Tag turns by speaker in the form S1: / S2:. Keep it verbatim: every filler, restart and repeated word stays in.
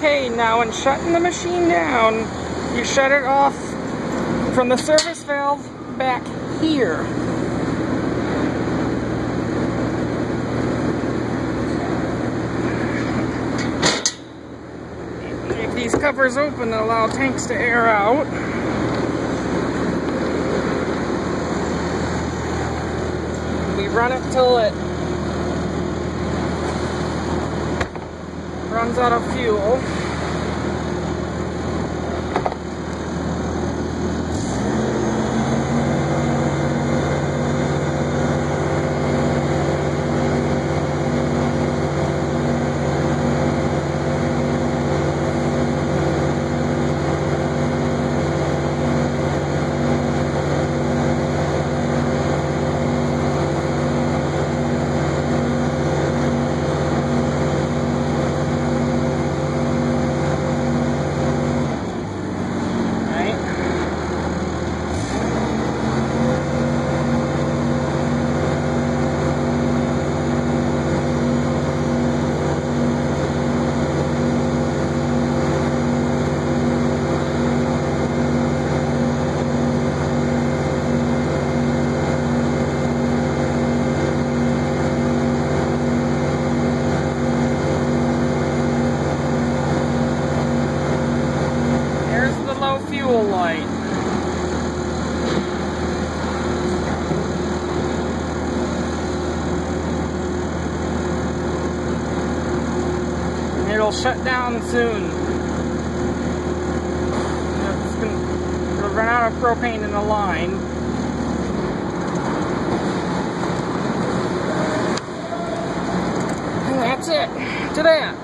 S1: Okay, now when shutting the machine down, you shut it off from the service valve back here. Leave these covers open to allow tanks to air out. We run it till it runs out of fuel. Fuel light. And it'll shut down soon. It's gonna, it'll run out of propane in the line. And that's it. To that.